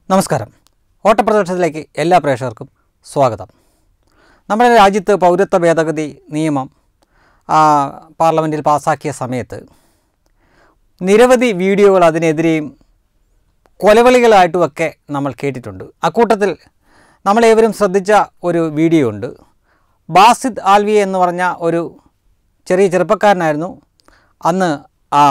നമസ്കാരം. ഓട്ടപ്രദർശനത്തിലേക്ക് എല്ലാ പ്രേക്ഷകർക്കും സ്വാഗതം. നമ്മുടെ രാജ്യത്ത് പൗരത്വ ഭേദഗതി നിയമം പാർലമെൻറ്റിൽ പാസ്സാക്കിയ സമയത്ത് നിരവധി വീഡിയോകൾ അതിനെതിരെയും കൊലവിളികളായിട്ടുമൊക്കെ നമ്മൾ കേട്ടിട്ടുണ്ട്. അക്കൂട്ടത്തിൽ നമ്മളേവരും ശ്രദ്ധിച്ച ഒരു വീഡിയോ ഉണ്ട്. ബാസിത് ആൽവി എന്ന് പറഞ്ഞ ഒരു ചെറിയ ചെറുപ്പക്കാരനായിരുന്നു അന്ന് ആ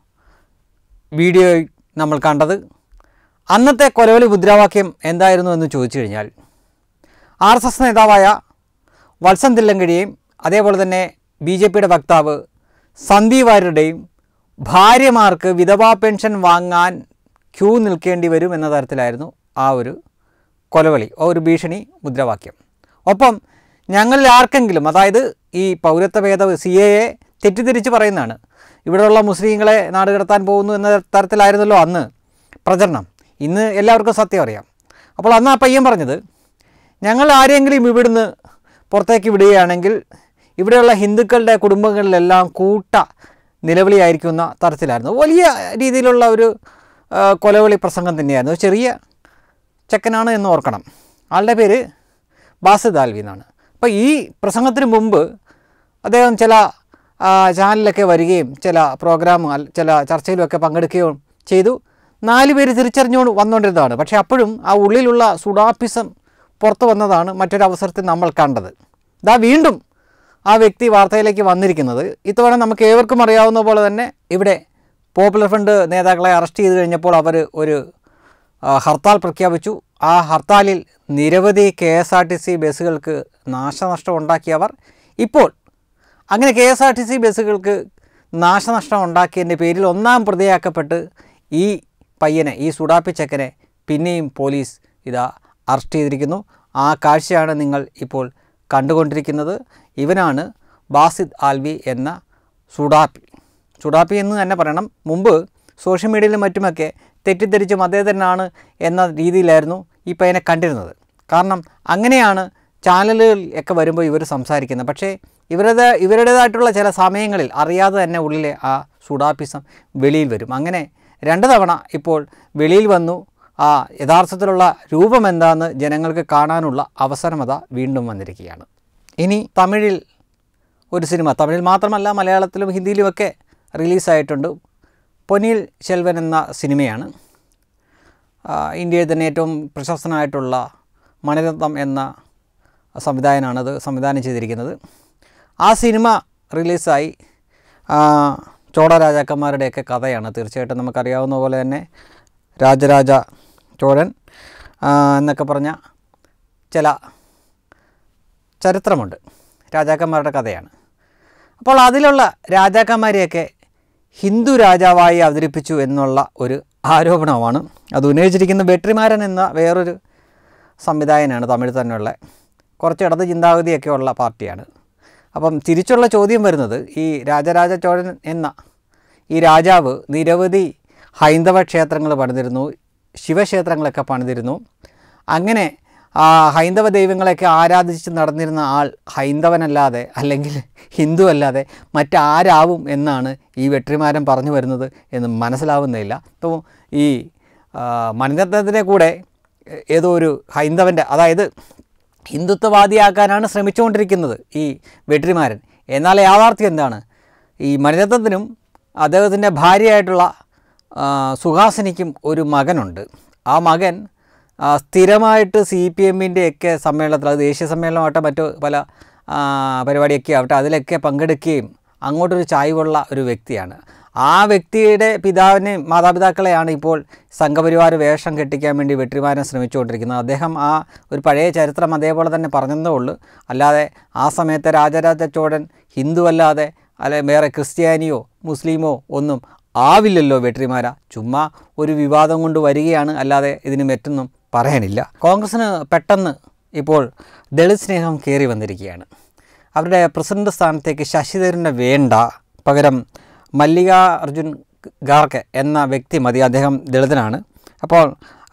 വീഡിയോ നമ്മൾ കണ്ടത്. അന്നത്തെ കൊലവിളി മുദ്രാവാക്യം എന്തായിരുന്നു എന്ന് ചോദിച്ചു കഴിഞ്ഞാൽ RSS നേതാവായ വൽസൻ അതേപോലെ തന്നെ BJPയുടെ വക്താവ് സന്ദീപ് വാര്യരുടെയും ഭാര്യമാർക്ക് വിധവാ പെൻഷൻ വാങ്ങാൻ ക്യൂ നിൽക്കേണ്ടി വരും എന്ന തരത്തിലായിരുന്നു ആ ഒരു കൊലവിളി, ഒരു ഭീഷണി മുദ്രാവാക്യം. ഒപ്പം ഞങ്ങളിൽ ആർക്കെങ്കിലും, അതായത് ഈ പൗരത്വ ഭേദഗതി CAA തെറ്റിദ്ധരിച്ച് പറയുന്നതാണ്, ഇവിടെയുള്ള മുസ്ലിങ്ങളെ നാടുകടത്താൻ പോകുന്നു എന്ന തരത്തിലായിരുന്നല്ലോ അന്ന് പ്രചരണം. ഇന്ന് എല്ലാവർക്കും സത്യം അറിയാം. അപ്പോൾ അന്ന് ആ പയ്യൻ പറഞ്ഞത്, ഞങ്ങൾ ആരെങ്കിലും ഇവിടുന്ന് പുറത്തേക്ക് വിടുകയാണെങ്കിൽ ഇവിടെയുള്ള ഹിന്ദുക്കളുടെ കുടുംബങ്ങളിലെല്ലാം കൂട്ട നിലവിളിയായിരിക്കുന്ന തരത്തിലായിരുന്നു. വലിയ രീതിയിലുള്ള ഒരു കൊലവിളി പ്രസംഗം തന്നെയായിരുന്നു. ചെറിയ ചെക്കനാണ് എന്ന് ഓർക്കണം. ആളുടെ പേര് ബാസിത് ആൽവി എന്നാണ്. അപ്പോൾ ഈ പ്രസംഗത്തിന് മുമ്പ് അദ്ദേഹം ചില ചാനലിലൊക്കെ വരികയും ചില ചില ചർച്ചയിലുമൊക്കെ പങ്കെടുക്കുകയും ചെയ്തു. 4 പേര് തിരിച്ചറിഞ്ഞുകൊണ്ട് വന്നുകൊണ്ടിരുന്നതാണ്. പക്ഷേ അപ്പോഴും ആ ഉള്ളിലുള്ള സുഡാപ്പിസം പുറത്തു വന്നതാണ് മറ്റൊരവസരത്തിൽ നമ്മൾ കണ്ടത്. ഇതാ വീണ്ടും ആ വ്യക്തി വാർത്തയിലേക്ക് വന്നിരിക്കുന്നത്. ഇത്തവണ നമുക്ക് ഏവർക്കും അറിയാവുന്ന പോലെ തന്നെ ഇവിടെ പോപ്പുലർ ഫ്രണ്ട് നേതാക്കളെ അറസ്റ്റ് ചെയ്ത് കഴിഞ്ഞപ്പോൾ അവർ ഒരു ഹർത്താൽ പ്രഖ്യാപിച്ചു. ആ ഹർത്താലിൽ നിരവധി KSRTC ബസ്സുകൾക്ക് നാശനഷ്ടം ഉണ്ടാക്കിയവർ ഇപ്പോൾ അങ്ങനെ KSRTC ബസ്സുകൾക്ക് നാശനഷ്ടം ഉണ്ടാക്കിയതിൻ്റെ പേരിൽ 1-ാം പ്രതിയാക്കപ്പെട്ട് ഈ പയ്യനെ, ഈ സുഡാപ്പി ചെക്കനെ പിന്നെയും പോലീസ് ഇതാ അറസ്റ്റ് ചെയ്തിരിക്കുന്നു. ആ കാഴ്ചയാണ് നിങ്ങൾ ഇപ്പോൾ കണ്ടുകൊണ്ടിരിക്കുന്നത്. ഇവനാണ് ബാസിത് ആൽവി എന്ന സുഡാപ്പി എന്ന് തന്നെ പറയണം. മുമ്പ് സോഷ്യൽ മീഡിയയിലും മറ്റുമൊക്കെ തെറ്റിദ്ധരിച്ച് മതേതരനാണ് എന്ന രീതിയിലായിരുന്നു ഈ പയ്യനെ കണ്ടിരുന്നത്. കാരണം അങ്ങനെയാണ് ചാനലുകളിൽ ഒക്കെ വരുമ്പോൾ ഇവർ സംസാരിക്കുന്നത്. പക്ഷേ ഇവരുടേതായിട്ടുള്ള ചില സമയങ്ങളിൽ അറിയാതെ തന്നെ ഉള്ളിലെ ആ സുഡാപ്പിസം വെളിയിൽ വരും. അങ്ങനെ 2 തവണ ഇപ്പോൾ വെളിയിൽ വന്നു. ആ യഥാർത്ഥത്തിലുള്ള രൂപം എന്താണെന്ന് ജനങ്ങൾക്ക് കാണാനുള്ള അവസരമത വീണ്ടും വന്നിരിക്കുകയാണ്. ഇനി തമിഴിൽ ഒരു സിനിമ, തമിഴിൽ മാത്രമല്ല മലയാളത്തിലും ഹിന്ദിയിലുമൊക്കെ റിലീസായിട്ടുണ്ട്. പൊന്നിയിൽ സെൽവൻ എന്ന സിനിമയാണ്. ഇന്ത്യയിൽ തന്നെ ഏറ്റവും പ്രശസ്തനായിട്ടുള്ള മണിരത്നം എന്ന സംവിധായകനാണത് സംവിധാനം ചെയ്തിരിക്കുന്നത്. ആ സിനിമ റിലീസായി. ചോള രാജാക്കന്മാരുടെയൊക്കെ കഥയാണ്. തീർച്ചയായിട്ടും നമുക്കറിയാവുന്ന പോലെ തന്നെ രാജരാജ ചോഴൻ എന്നൊക്കെ പറഞ്ഞ ചില ചരിത്രമുണ്ട്. രാജാക്കന്മാരുടെ കഥയാണ്. അപ്പോൾ അതിലുള്ള രാജാക്കന്മാരെയൊക്കെ ഹിന്ദു രാജാവായി അവതരിപ്പിച്ചു എന്നുള്ള ഒരു ആരോപണമാണ് അത് ഉന്നയിച്ചിരിക്കുന്ന വെട്രിമാരൻ എന്ന വേറൊരു സംവിധായകനാണ്. തമിഴ് തന്നെയുള്ള കുറച്ച് ഇടത് ചിന്താഗതിയൊക്കെ ഉള്ള പാർട്ടിയാണ്. അപ്പം തിരിച്ചുള്ള ചോദ്യം വരുന്നത്, ഈ രാജരാജ ചോഴൻ എന്ന ഈ രാജാവ് നിരവധി ഹൈന്ദവ ക്ഷേത്രങ്ങൾ പണിതിരുന്നു, ശിവക്ഷേത്രങ്ങളൊക്കെ പണിതിരുന്നു. അങ്ങനെ ഹൈന്ദവ ദൈവങ്ങളെയൊക്കെ ആരാധിച്ച് നടന്നിരുന്ന ആൾ ഹൈന്ദവനല്ലാതെ അല്ലെങ്കിൽ ഹിന്ദു അല്ലാതെ മറ്റാരാവും എന്നാണ് ഈ വെട്രിമാരൻ പറഞ്ഞു വരുന്നത് എന്ന് മനസ്സിലാവുന്നില്ല. അപ്പോൾ ഈ മണിരത്നത്തിൻ്റെ കൂടെ ഏതോ ഒരു ഹൈന്ദവൻ്റെ, അതായത് ഹിന്ദുത്വവാദിയാക്കാനാണ് ശ്രമിച്ചുകൊണ്ടിരിക്കുന്നത് ഈ വെട്രിമാരൻ. എന്നാൽ യാഥാർത്ഥ്യം എന്താണ്? ഈ മണിരത്നത്തിനും അദ്ദേഹത്തിൻ്റെ ഭാര്യയായിട്ടുള്ള സുഹാസിനിക്കും ഒരു മകനുണ്ട്. ആ മകൻ സ്ഥിരമായിട്ട് CPMൻ്റെയൊക്കെ സമ്മേളനത്തിൽ, അത് ദേശീയ സമ്മേളനമാവട്ടെ മറ്റു പല പരിപാടിയൊക്കെ ആവട്ടെ അതിലൊക്കെ പങ്കെടുക്കുകയും അങ്ങോട്ടൊരു ചായ്വുള്ള ഒരു വ്യക്തിയാണ്. ആ വ്യക്തിയുടെ മാതാപിതാക്കളെയാണ് ഇപ്പോൾ സംഘപരിവാര വേഷം കെട്ടിക്കാൻ വേണ്ടി വെട്രിമാരൻ ശ്രമിച്ചുകൊണ്ടിരിക്കുന്നത്. അദ്ദേഹം ആ ഒരു പഴയ ചരിത്രം അതേപോലെ തന്നെ പറഞ്ഞതേ ഉള്ളൂ. അല്ലാതെ ആ സമയത്തെ രാജരാജ ചോഴൻ ഹിന്ദു അല്ലാതെ വേറെ ക്രിസ്ത്യാനിയോ മുസ്ലിമോ ഒന്നും ആവില്ലല്ലോ വെട്രിമാര. ചുമ്മാ ഒരു വിവാദം കൊണ്ട് വരികയാണ്, അല്ലാതെ ഇതിന് മറ്റൊന്നും പറയാനില്ല. കോൺഗ്രസ്സിന് പെട്ടെന്ന് ഇപ്പോൾ ദളിത് സ്നേഹം കയറി വന്നിരിക്കുകയാണ്. അവരുടെ പ്രസിഡന്റ് സ്ഥാനത്തേക്ക് ശശി തരൂരിനെ വേണ്ട, പകരം മല്ലികാർജുൻ ഖാർഗെ എന്ന വ്യക്തി മതി. അദ്ദേഹം ദളിതനാണ്. അപ്പോൾ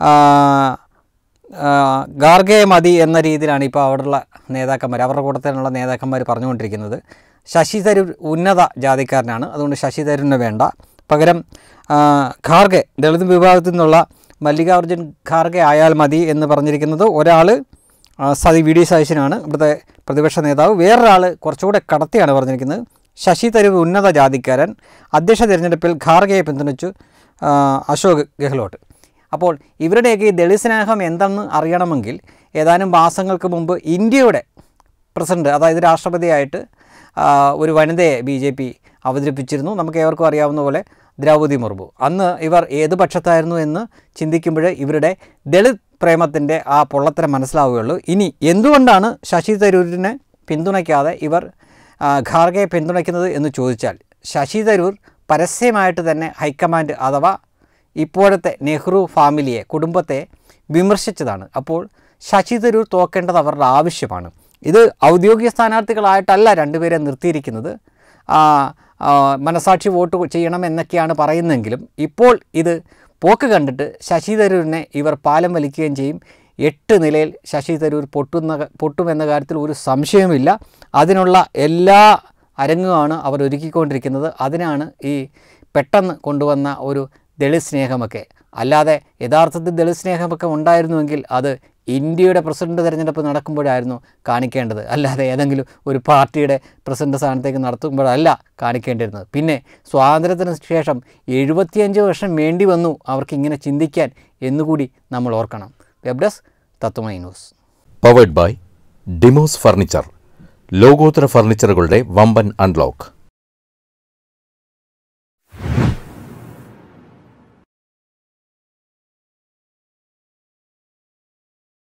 ഖാർഗെ മതി എന്ന രീതിയിലാണ് ഇപ്പോൾ അവിടെയുള്ള നേതാക്കന്മാർ, അവരുടെ കൂട്ടത്തിലുള്ള നേതാക്കന്മാർ പറഞ്ഞുകൊണ്ടിരിക്കുന്നത്. ശശി തരൂർ ഉന്നത ജാതിക്കാരനാണ്, അതുകൊണ്ട് ശശി തരൂരിനെ വേണ്ട, പകരം ഖാർഗെ ദളിത് വിഭാഗത്തിൽ നിന്നുള്ള മല്ലികാർജ്ജുൻ ഖാർഗെ ആയാൽ മതി എന്ന് പറഞ്ഞിരിക്കുന്നത്. ഒരാൾ വി ഡി സതീശനാണ് ഇവിടുത്തെ പ്രതിപക്ഷ നേതാവ്. വേറൊരാൾ കുറച്ചുകൂടെ കടത്തിയാണ് പറഞ്ഞിരിക്കുന്നത്. ശശി തരൂർ ഉന്നത ജാതിക്കാരൻ, അധ്യക്ഷ തിരഞ്ഞെടുപ്പിൽ ഖാർഗെയെ പിന്തുണച്ചു അശോക് ഗെഹ്ലോട്ട്. അപ്പോൾ ഇവരുടെയൊക്കെ ഈ ദളിത് സ്നേഹം എന്തെന്ന് അറിയണമെങ്കിൽ ഏതാനും മാസങ്ങൾക്ക് മുമ്പ് ഇന്ത്യയുടെ പ്രസിഡന്റ്, അതായത് രാഷ്ട്രപതിയായിട്ട് ഒരു വനിതയെ BJP അവതരിപ്പിച്ചിരുന്നു. നമുക്ക് ഏവർക്കും അറിയാവുന്ന പോലെ ദ്രൗപദി മുർമു. അന്ന് ഇവർ ഏത് പക്ഷത്തായിരുന്നു എന്ന് ചിന്തിക്കുമ്പോൾ ഇവരുടെ ദളിത് പ്രേമത്തിൻ്റെ ആ പൊള്ളത്തരം മനസ്സിലാവുകയുള്ളൂ. ഇനി എന്തുകൊണ്ടാണ് ശശി തരൂരിനെ പിന്തുണയ്ക്കാതെ ഇവർ ഖാർഗെയെ പിന്തുണയ്ക്കുന്നത് എന്ന് ചോദിച്ചാൽ, ശശി തരൂർ പരസ്യമായിട്ട് തന്നെ ഹൈക്കമാൻഡ് അഥവാ ഇപ്പോഴത്തെ നെഹ്റു ഫാമിലിയെ, കുടുംബത്തെ വിമർശിച്ചതാണ്. അപ്പോൾ ശശി തരൂർ തോക്കേണ്ടത് അവരുടെ ആവശ്യമാണ്. ഇത് ഔദ്യോഗിക സ്ഥാനാർത്ഥികളായിട്ടല്ല രണ്ടുപേരെ നിർത്തിയിരിക്കുന്നത്. മനസാക്ഷി വോട്ട് ചെയ്യണം എന്നൊക്കെയാണ് പറയുന്നതെങ്കിലും ഇപ്പോൾ ഇത് പോക്ക് കണ്ടിട്ട് ശശി തരൂരിനെ ഇവർ പാലം വലിക്കുകയും ചെയ്യും. 8 നിലയിൽ ശശി തരൂർ പൊട്ടുമെന്ന കാര്യത്തിൽ ഒരു സംശയവുമില്ല. അതിനുള്ള എല്ലാ അരങ്ങുമാണ് അവർ ഒരുക്കിക്കൊണ്ടിരിക്കുന്നത്. അതിനാണ് ഈ പെട്ടെന്ന് കൊണ്ടുവന്ന ഒരു ദളിത് സ്നേഹമൊക്കെ. അല്ലാതെ യഥാർത്ഥത്തിൽ ദളിത് സ്നേഹമൊക്കെ ഉണ്ടായിരുന്നുവെങ്കിൽ അത് ഇന്ത്യയുടെ പ്രസിഡന്റ് തിരഞ്ഞെടുപ്പ് നടക്കുമ്പോഴായിരുന്നു കാണിക്കേണ്ടത്, അല്ലാതെ ഏതെങ്കിലും ഒരു പാർട്ടിയുടെ പ്രസിഡന്റ് സ്ഥാനത്തേക്ക് നടത്തുമ്പോഴല്ല കാണിക്കേണ്ടിരുന്നത്. പിന്നെ സ്വാതന്ത്ര്യത്തിന് ശേഷം 75 വർഷം വേണ്ടി വന്നു അവർക്കിങ്ങനെ ചിന്തിക്കാൻ എന്നുകൂടി നമ്മൾ ഓർക്കണം. Web desk Tatwamayi news. Powered by Dimos furniture. ലോകോത്തര ഫർണിച്ചറുകളുടെ വമ്പൻ അൺലോക്ക്.